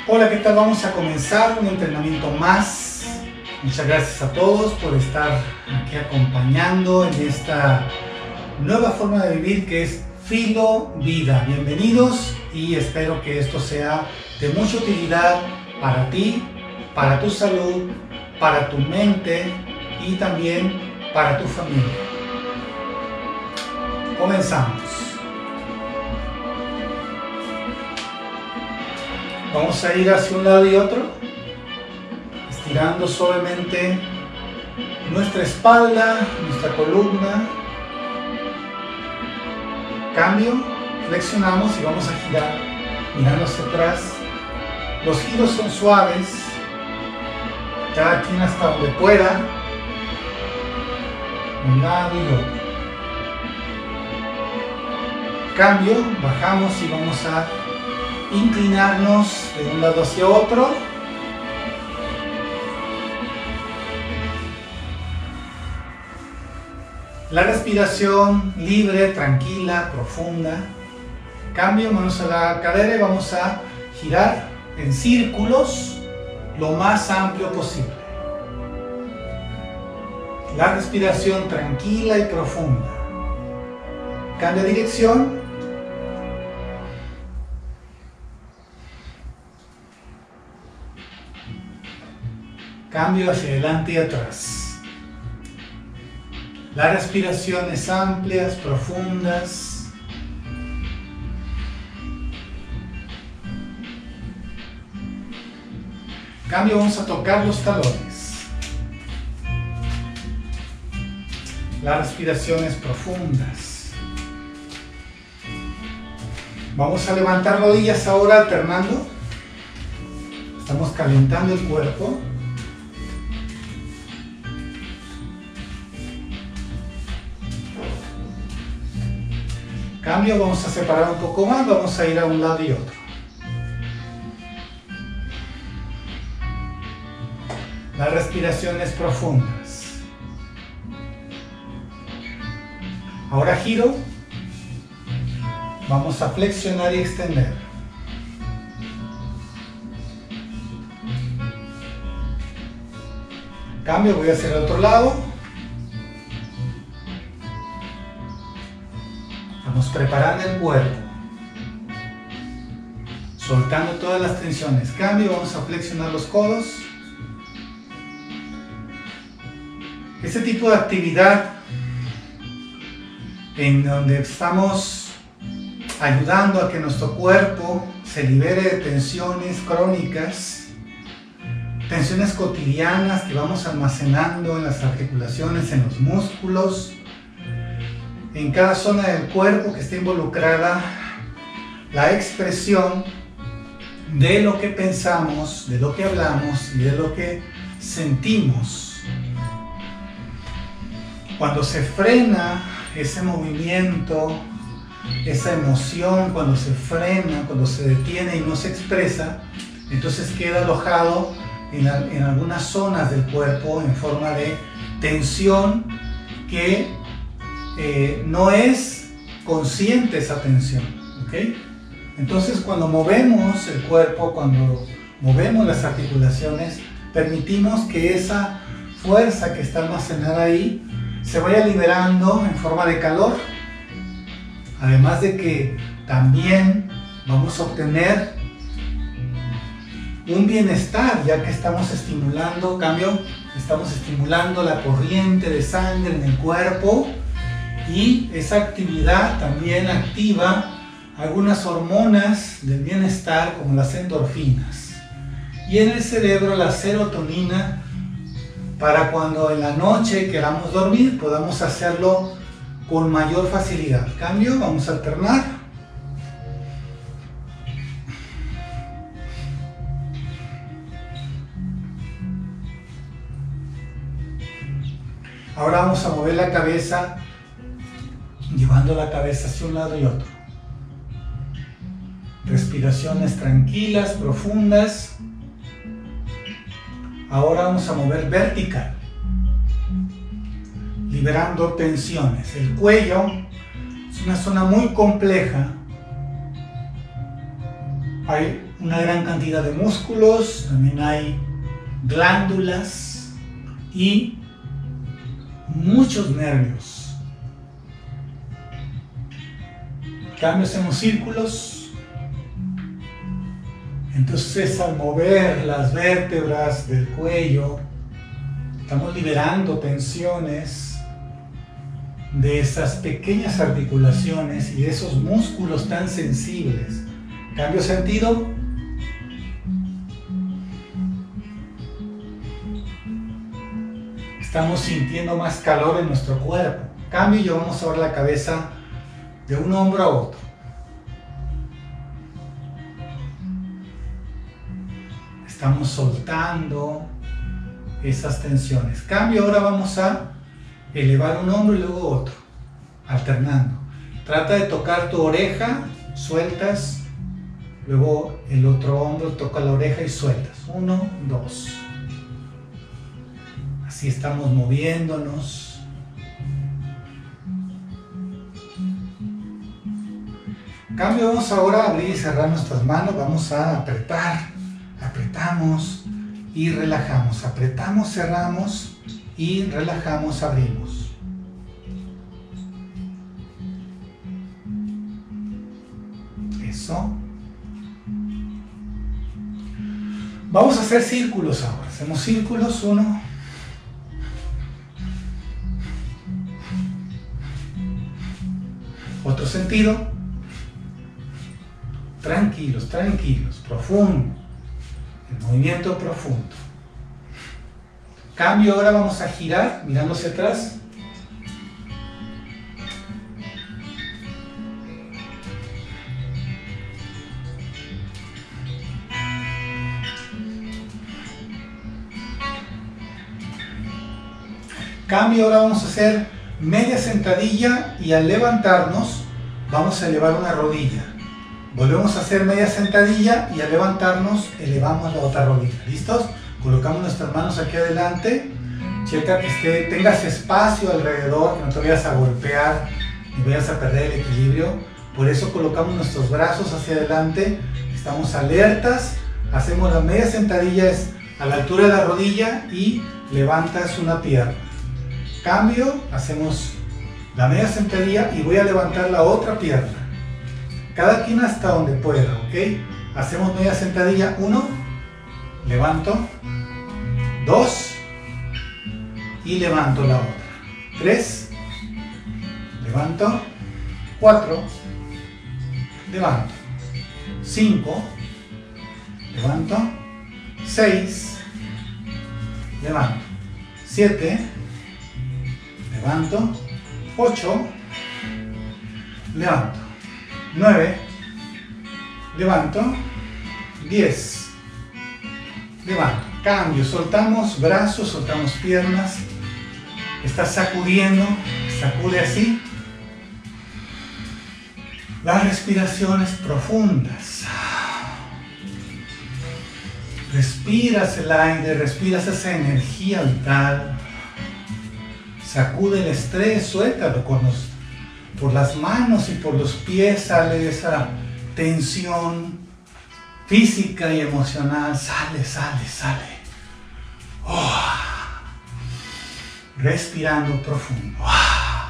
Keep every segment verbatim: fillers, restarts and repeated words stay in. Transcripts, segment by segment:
Hola, ¿qué tal? Vamos a comenzar un entrenamiento más. Muchas gracias a todos por estar aquí acompañando en esta nueva forma de vivir que es Filo Vida. Bienvenidos y espero que esto sea de mucha utilidad para ti, para tu salud, para tu mente y también para tu familia. Comenzamos. Vamos a ir hacia un lado y otro, estirando suavemente nuestra espalda, nuestra columna. Cambio, flexionamos y vamos a girar, mirando hacia atrás. Los giros son suaves, cada quien hasta donde pueda, un lado y otro. Cambio, bajamos y vamos a inclinarnos de un lado hacia otro. La respiración libre, tranquila, profunda. Cambio, manos a la cadera y vamos a girar en círculos lo más amplio posible. La respiración tranquila y profunda. Cambio de dirección. Cambio hacia adelante y atrás. Las respiraciones amplias, profundas. Cambio, vamos a tocar los talones. Las respiraciones profundas. Vamos a levantar rodillas ahora alternando. Estamos calentando el cuerpo. Cambio, vamos a separar un poco más, vamos a ir a un lado y otro. Las respiraciones profundas. Ahora giro. Vamos a flexionar y extender. Cambio, voy a hacer el otro lado. Vamos preparando el cuerpo, soltando todas las tensiones. Cambio, vamos a flexionar los codos. Este tipo de actividad en donde estamos ayudando a que nuestro cuerpo se libere de tensiones crónicas, tensiones cotidianas que vamos almacenando en las articulaciones, en los músculos, en cada zona del cuerpo que esté involucrada la expresión de lo que pensamos, de lo que hablamos y de lo que sentimos. Cuando se frena ese movimiento, esa emoción, cuando se frena, cuando se detiene y no se expresa, entonces queda alojado en, la, en algunas zonas del cuerpo en forma de tensión que Eh, no es consciente esa tensión, ¿ok? Entonces cuando movemos el cuerpo, cuando movemos las articulaciones, permitimos que esa fuerza que está almacenada ahí se vaya liberando en forma de calor, además de que también vamos a obtener un bienestar, ya que estamos estimulando, cambio, estamos estimulando la corriente de sangre en el cuerpo. Y esa actividad también activa algunas hormonas del bienestar como las endorfinas. Y en el cerebro la serotonina para cuando en la noche queramos dormir podamos hacerlo con mayor facilidad. Cambio, vamos a alternar. Ahora vamos a mover la cabeza, llevando la cabeza hacia un lado y otro. Respiraciones tranquilas, profundas. Ahora vamos a mover vertical, liberando tensiones. El cuello es una zona muy compleja Hay una gran cantidad de músculos, también hay glándulas y muchos nervios. Cambios en los círculos. Entonces, al mover las vértebras del cuello, estamos liberando tensiones de esas pequeñas articulaciones y de esos músculos tan sensibles. Cambio sentido. Estamos sintiendo más calor en nuestro cuerpo. Cambio y llevamos ahora la cabeza de un hombro a otro. Estamos soltando esas tensiones. Cambio, ahora vamos a elevar un hombro y luego otro, alternando. Trata de tocar tu oreja, sueltas, luego el otro hombro toca la oreja y sueltas. Uno, dos. Así estamos moviéndonos. Cambio, vamos ahora a abrir y cerrar nuestras manos. Vamos a apretar, apretamos y relajamos. Apretamos, cerramos y relajamos, abrimos. Eso. Vamos a hacer círculos ahora. Hacemos círculos, uno. Otro sentido. Tranquilos, tranquilos, profundo. El movimiento profundo. Cambio, ahora vamos a girar mirando hacia atrás. Cambio, ahora vamos a hacer media sentadilla y al levantarnos vamos a elevar una rodilla. Volvemos a hacer media sentadilla y al levantarnos elevamos la otra rodilla. ¿Listos? Colocamos nuestras manos aquí adelante. Checa que esté, tengas espacio alrededor, que no te vayas a golpear ni vayas a perder el equilibrio. Por eso colocamos nuestros brazos hacia adelante. Estamos alertas. Hacemos la media sentadilla es a la altura de la rodilla y levantas una pierna. Cambio, hacemos la media sentadilla y voy a levantar la otra pierna. Cada quien hasta donde pueda, ¿ok? Hacemos media sentadilla, uno, levanto, dos, y levanto la otra, tres, levanto, cuatro, levanto, cinco, levanto, seis, levanto, siete, levanto, ocho, levanto, nueve, levanto, diez, levanto, cambio, soltamos brazos, soltamos piernas, estás sacudiendo, sacude así, las respiraciones profundas, respiras el aire, respiras esa energía vital, sacude el estrés, suéltalo con los por las manos y por los pies, sale esa tensión física y emocional, sale, sale, sale. Oh. Respirando profundo. Oh.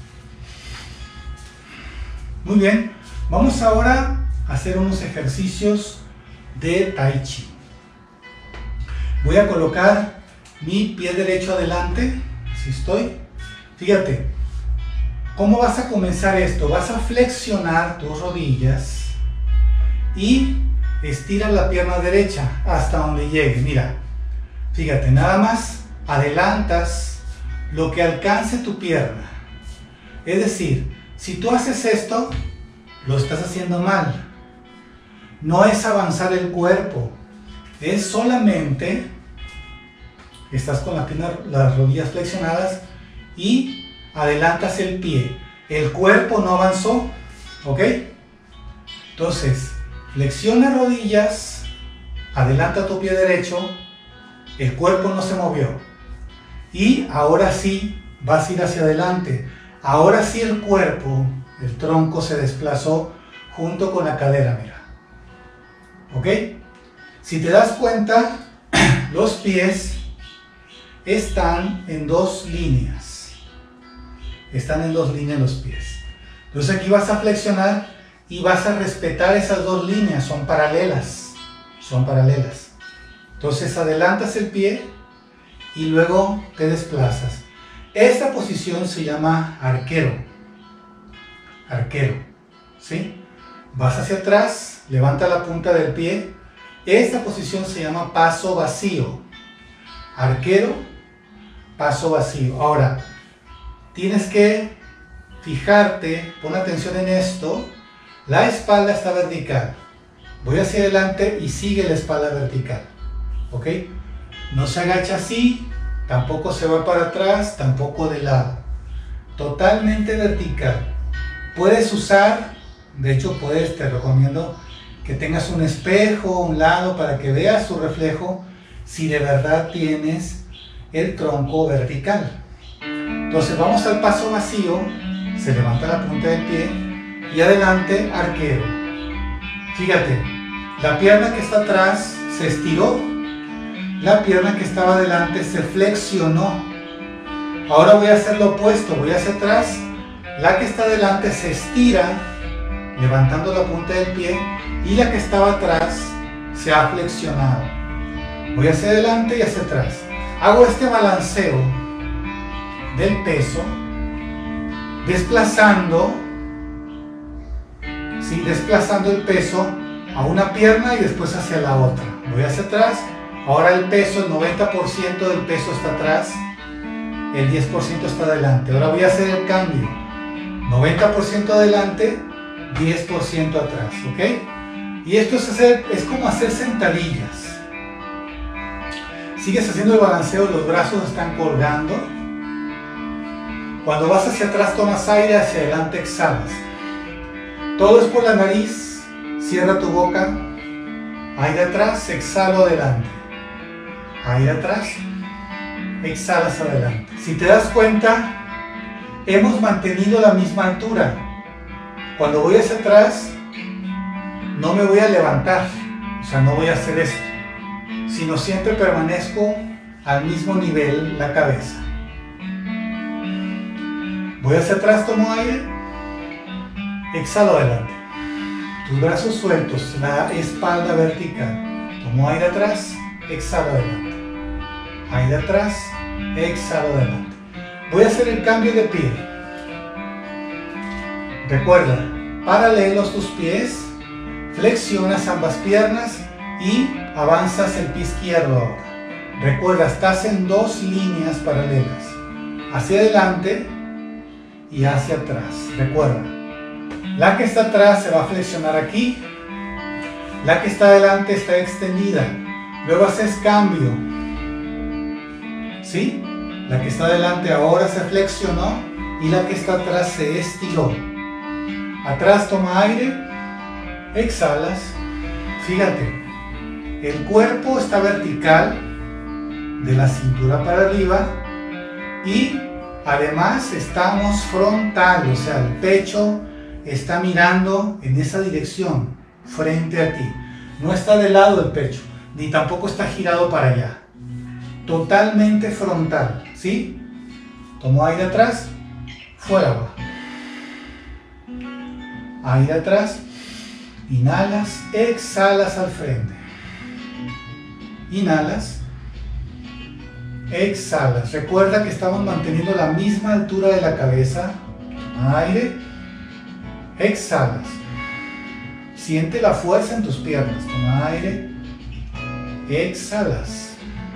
Muy bien, vamos ahora a hacer unos ejercicios de Tai Chi. Voy a colocar mi pie derecho adelante, así estoy. Fíjate. ¿Cómo vas a comenzar esto? Vas a flexionar tus rodillas y estira la pierna derecha hasta donde llegue. Mira, fíjate, nada más adelantas lo que alcance tu pierna. Es decir, si tú haces esto, lo estás haciendo mal. No es avanzar el cuerpo, es solamente, estás con la pierna, las rodillas flexionadas y adelantas el pie, el cuerpo no avanzó, ¿ok? Entonces, flexiona rodillas, adelanta tu pie derecho, el cuerpo no se movió. Y ahora sí, vas a ir hacia adelante. Ahora sí el cuerpo, el tronco se desplazó junto con la cadera, mira. ¿Ok? Si te das cuenta, los pies están en dos líneas. Están en dos líneas los pies. Entonces aquí vas a flexionar y vas a respetar esas dos líneas. Son paralelas. Son paralelas. Entonces adelantas el pie y luego te desplazas. Esta posición se llama arquero. Arquero. ¿Sí? Vas hacia atrás, levanta la punta del pie. Esta posición se llama paso vacío. Arquero, paso vacío. Ahora, tienes que fijarte, pon atención en esto. La espalda está vertical. Voy hacia adelante y sigue la espalda vertical. ¿Ok? No se agacha así, tampoco se va para atrás, tampoco de lado. Totalmente vertical. Puedes usar, de hecho puedes, te recomiendo que tengas un espejo a un lado para que veas tu reflejo si de verdad tienes el tronco vertical. Entonces vamos al paso vacío, se levanta la punta del pie y adelante arquero. Fíjate, la pierna que está atrás se estiró, la pierna que estaba adelante se flexionó. Ahora voy a hacer lo opuesto, voy hacia atrás, la que está adelante se estira, levantando la punta del pie, y la que estaba atrás se ha flexionado. Voy hacia adelante y hacia atrás. Hago este balanceo del peso, desplazando, ¿sí? desplazando el peso a una pierna y después hacia la otra. Voy hacia atrás, ahora el peso, el noventa por ciento del peso está atrás, el diez por ciento está adelante. Ahora voy a hacer el cambio, noventa por ciento adelante, diez por ciento atrás, ¿ok? Y esto es, hacer, es como hacer sentadillas. Sigues haciendo el balanceo, los brazos están colgando. Cuando vas hacia atrás tomas aire, hacia adelante exhalas. Todo es por la nariz, cierra tu boca. Aire atrás, exhalo adelante. Aire atrás, exhalas adelante. Si te das cuenta, hemos mantenido la misma altura. Cuando voy hacia atrás, no me voy a levantar, o sea, no voy a hacer esto, sino siempre permanezco al mismo nivel la cabeza. Voy hacia atrás, tomo aire, exhalo adelante. Tus brazos sueltos, la espalda vertical. Tomo aire atrás, exhalo adelante. Aire atrás, exhalo adelante. Voy a hacer el cambio de pie. Recuerda, paralelos tus pies, flexionas ambas piernas y avanzas el pie izquierdo ahora. Recuerda, estás en dos líneas paralelas, hacia adelante y hacia atrás. Recuerda, la que está atrás se va a flexionar aquí, la que está adelante está extendida. Luego haces cambio, ¿sí? La que está adelante ahora se flexionó y la que está atrás se estiró. Atrás toma aire, exhalas. Fíjate, el cuerpo está vertical de la cintura para arriba y además estamos frontal, o sea, el pecho está mirando en esa dirección, frente a ti. No está de lado el pecho, ni tampoco está girado para allá. Totalmente frontal, ¿sí? Tomo aire atrás, fuera va. Aire atrás, inhalas, exhalas al frente. Inhalas, exhalas. Recuerda que estamos manteniendo la misma altura de la cabeza. Toma aire, exhalas. Siente la fuerza en tus piernas. Toma aire, exhalas.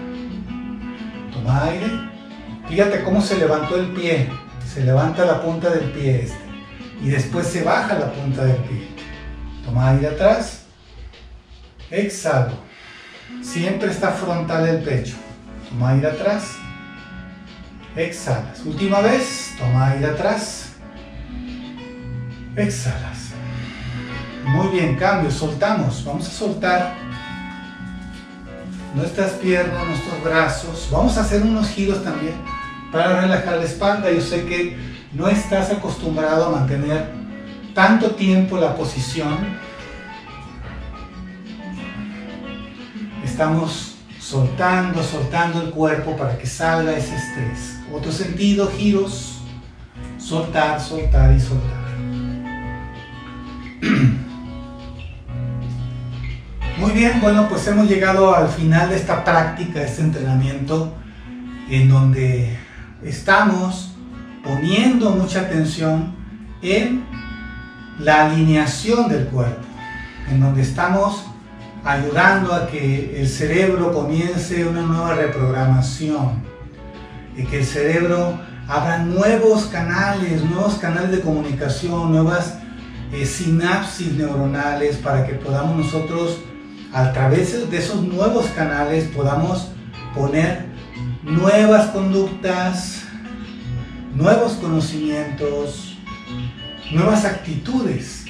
Toma aire. Fíjate cómo se levantó el pie. Se levanta la punta del pie este. Y después se baja la punta del pie. Toma aire atrás. Exhalo. Siempre está frontal el pecho. Toma aire atrás. Exhalas. Última vez. Toma aire atrás. Exhalas. Muy bien, cambio. Soltamos. Vamos a soltar nuestras piernas, nuestros brazos. Vamos a hacer unos giros también para relajar la espalda. Yo sé que no estás acostumbrado a mantener tanto tiempo la posición. estamos soltando, soltando el cuerpo para que salga ese estrés. Otro sentido, giros, soltar, soltar y soltar. Muy bien, bueno, pues hemos llegado al final de esta práctica, de este entrenamiento, en donde estamos poniendo mucha atención en la alineación del cuerpo, en donde estamos ayudando a que el cerebro comience una nueva reprogramación, y que el cerebro abra nuevos canales, nuevos canales de comunicación, nuevas eh, sinapsis neuronales, para que podamos nosotros, a través de esos nuevos canales, podamos poner nuevas conductas, nuevos conocimientos, nuevas actitudes.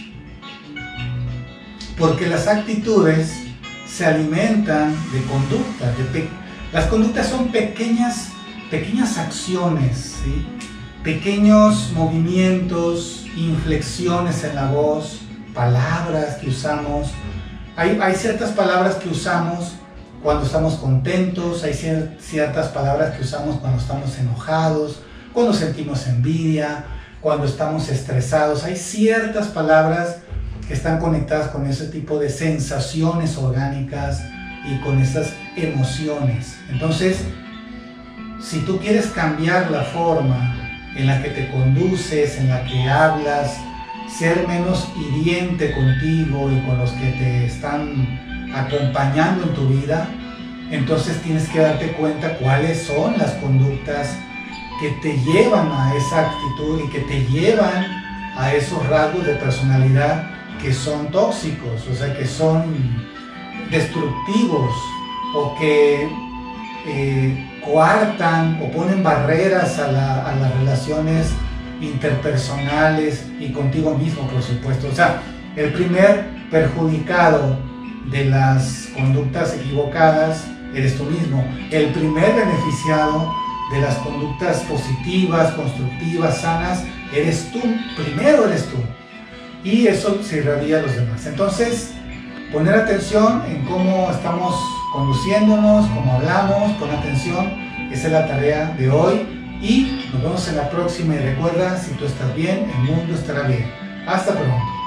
Porque las actitudes se alimentan de conductas. De las conductas son pequeñas, pequeñas acciones, ¿sí? Pequeños movimientos, inflexiones en la voz, palabras que usamos. Hay, hay ciertas palabras que usamos cuando estamos contentos, hay ciertas palabras que usamos cuando estamos enojados, cuando sentimos envidia, cuando estamos estresados. Hay ciertas palabras que están conectadas con ese tipo de sensaciones orgánicas y con esas emociones. Entonces, si tú quieres cambiar la forma en la que te conduces, en la que hablas, ser menos hiriente contigo y con los que te están acompañando en tu vida, entonces tienes que darte cuenta cuáles son las conductas que te llevan a esa actitud y que te llevan a esos rasgos de personalidad que son tóxicos, o sea, que son destructivos, o que eh, coartan o ponen barreras a, la, a las relaciones interpersonales y contigo mismo, por supuesto. O sea, el primer perjudicado de las conductas equivocadas eres tú mismo. El primer beneficiado de las conductas positivas, constructivas, sanas, eres tú. Primero eres tú. Y eso se irradia a los demás. Entonces, poner atención en cómo estamos conduciéndonos, cómo hablamos, pon atención. Esa es la tarea de hoy. Y nos vemos en la próxima. Y recuerda, si tú estás bien, el mundo estará bien. Hasta pronto.